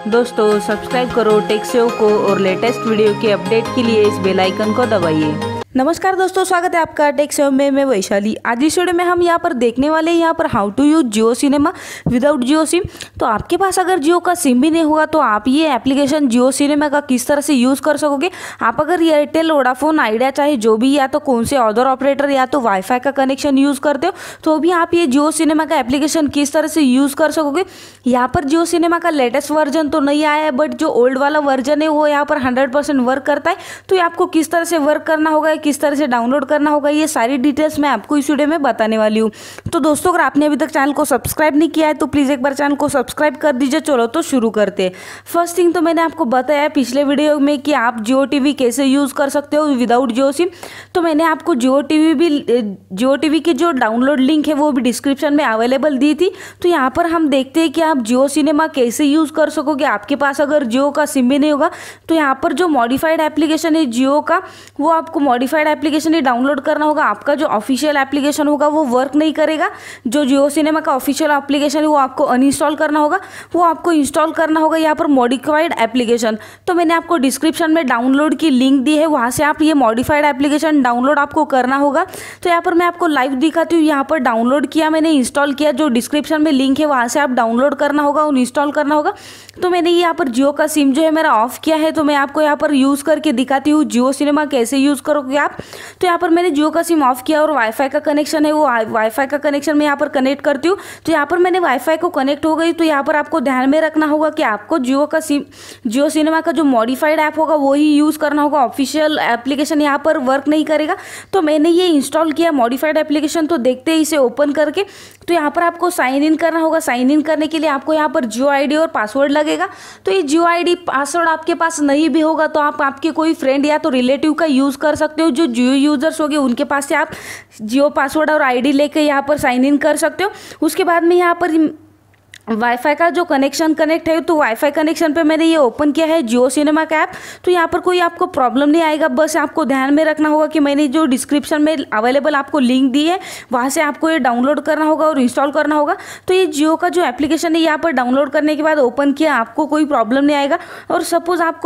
दोस्तों सब्सक्राइब करो टेक्सेव को और लेटेस्ट वीडियो के अपडेट के लिए इस बेल आइकन को दबाइए। नमस्कार दोस्तों, स्वागत है आपका टेक्सेव में। मैं वैशाली। आज इस वीडियो में हम यहाँ पर देखने वाले हैं यहाँ पर how to use Jio cinema without Jio SIM. तो आपके पास अगर जियो का सिम भी नहीं होगा तो आप ये एप्लीकेशन जियो सिनेमा का किस तरह से यूज़ कर सकोगे। आप अगर एयरटेल, वोडाफोन, आइडिया चाहे जो भी या तो कौन से अदर ऑपरेटर या तो वाईफाई का कनेक्शन यूज़ करते हो तो भी आप ये जियो सिनेमा का एप्लीकेशन किस तरह से यूज़ कर सकोगे। यहाँ पर जियो सिनेमा का लेटेस्ट वर्जन तो नहीं आया है, बट जो ओल्ड वाला वर्जन है वो यहाँ पर 100% वर्क करता है। तो ये आपको किस तरह से वर्क करना होगा, किस तरह से डाउनलोड करना होगा, ये सारी डिटेल्स मैं आपको इस वीडियो में बताने वाली हूँ। तो दोस्तों अगर आपने अभी तक चैनल को सब्सक्राइब नहीं किया है तो प्लीज़ एक बार चैनल को सब्सक्राइब कर दीजिए। चलो तो शुरू करते हैं। फर्स्ट थिंग तो मैंने आपको बताया है पिछले वीडियो में कि आप जियो टीवी कैसे यूज़ कर सकते हो विदाउट जियो सिम। तो मैंने आपको जियो टीवी की जो डाउनलोड लिंक है वो भी डिस्क्रिप्शन में अवेलेबल दी थी। तो यहाँ पर हम देखते हैं कि आप जियो सिनेमा कैसे यूज़ कर सकोगे। आपके पास अगर जियो का सिम भी नहीं होगा तो यहाँ पर जो मॉडिफाइड एप्लीकेशन है जियो का, वो आपको मॉडिफाइड एप्लीकेशन ही डाउनलोड करना होगा। आपका जो ऑफिशियल एप्लीकेशन होगा वो वर्क नहीं करेगा। जो जियो सिनेमा का ऑफिशियल एप्लीकेशन है वो आपको अनइंस्टॉल करना होगा, वो आपको इंस्टॉल करना होगा यहाँ पर मॉडिफाइड एप्लीकेशन। तो मैंने आपको डिस्क्रिप्शन में डाउनलोड की लिंक दी है, वहाँ से आप ये मॉडिफाइड एप्लीकेशन डाउनलोड आपको करना होगा। तो यहाँ पर मैं आपको लाइव दिखाती हूँ। यहाँ पर डाउनलोड किया, मैंने इंस्टॉल किया। जो डिस्क्रिप्शन में लिंक है वहाँ से आप डाउनलोड करना होगा और इंस्टॉल करना होगा। तो मैंने यहाँ पर जियो का सिम जो है मेरा ऑफ किया है, तो मैं आपको यहाँ पर यूज़ करके दिखाती हूँ जियो सिनेमा कैसे यूज़ करोगे आप। तो यहाँ पर मैंने जियो का सिम ऑफ किया और वाईफाई का कनेक्शन है, वो वाईफाई का कनेक्शन मैं यहाँ पर कनेक्ट करती हूँ। तो यहाँ पर मैंने वाईफाई को कनेक्ट हो गई। तो यहाँ पर आपको ध्यान में रखना होगा कि आपको जियो सिनेमा का जो मॉडिफाइड ऐप होगा वो ही यूज़ करना होगा। ऑफिशियल एप्लीकेशन यहाँ पर वर्क नहीं करेगा। तो मैंने ये इंस्टॉल किया मॉडिफाइड एप्लीकेशन। तो देखते हैं इसे ओपन करके। तो यहाँ पर आपको साइन इन करना होगा। साइन इन करने के लिए आपको यहाँ पर जियो आईडी और पासवर्ड लगेगा। तो ये जियो आईडी पासवर्ड आपके पास नहीं भी होगा तो आप आपके कोई फ्रेंड या तो रिलेटिव का यूज़ कर सकते हो। जो जियो यूज़र्स होंगे उनके पास से आप जियो पासवर्ड और आईडी लेके यहाँ पर साइन इन कर सकते हो। उसके बाद में यहाँ पर वाईफाई का जो कनेक्शन कनेक्ट है, तो वाईफाई कनेक्शन पे मैंने ये ओपन किया है जियो सिनेमा का ऐप। तो यहाँ पर कोई आपको प्रॉब्लम नहीं आएगा। बस आपको ध्यान में रखना होगा कि मैंने जो डिस्क्रिप्शन में अवेलेबल आपको लिंक दी है वहाँ से आपको ये डाउनलोड करना होगा और इंस्टॉल करना होगा। तो ये जियो का जो एप्लीकेशन है यहाँ पर डाउनलोड करने के बाद ओपन किया, आपको कोई प्रॉब्लम नहीं आएगा। और सपोज़ आपको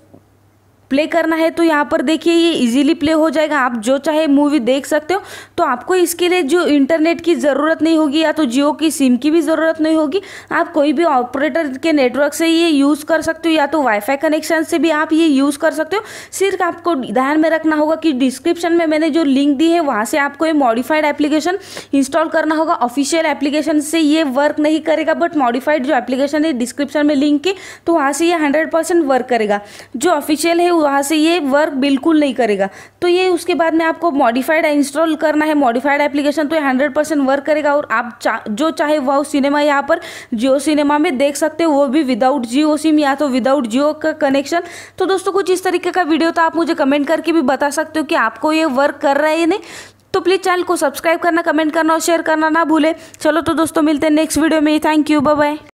प्ले करना है तो यहाँ पर देखिए ये इजीली प्ले हो जाएगा। आप जो चाहे मूवी देख सकते हो। तो आपको इसके लिए जो इंटरनेट की ज़रूरत नहीं होगी या तो जियो की सिम की भी ज़रूरत नहीं होगी। आप कोई भी ऑपरेटर के नेटवर्क से ये यूज़ कर सकते हो या तो वाईफाई कनेक्शन से भी आप ये यूज़ कर सकते हो। सिर्फ आपको ध्यान में रखना होगा कि डिस्क्रिप्शन में मैंने जो लिंक दी है वहाँ से आपको ये मॉडिफाइड एप्लीकेशन इंस्टॉल करना होगा। ऑफिशियल एप्लीकेशन से ये वर्क नहीं करेगा, बट मॉडिफाइड जो एप्लीकेशन है डिस्क्रिप्शन में लिंक के, तो वहाँ से ये 100% वर्क करेगा। जो ऑफिशियल है वहाँ से ये वर्क बिल्कुल नहीं करेगा। तो ये उसके बाद में आपको मॉडिफाइड इंस्टॉल करना है मॉडिफाइड एप्लीकेशन, तो ये 100% वर्क करेगा। और आप जो चाहे वो सिनेमा यहाँ पर जियो सिनेमा में देख सकते हो, वो भी विदाउट जियो सिम या तो विदाउट जियो का कनेक्शन। तो दोस्तों कुछ इस तरीके का वीडियो था। आप मुझे कमेंट करके भी बता सकते हो कि आपको ये वर्क कर रहा है या नहीं। तो प्लीज़ चैनल को सब्सक्राइब करना, कमेंट करना और शेयर करना ना भूले। चलो तो दोस्तों मिलते हैं नेक्स्ट वीडियो में। Thank you, bye bye.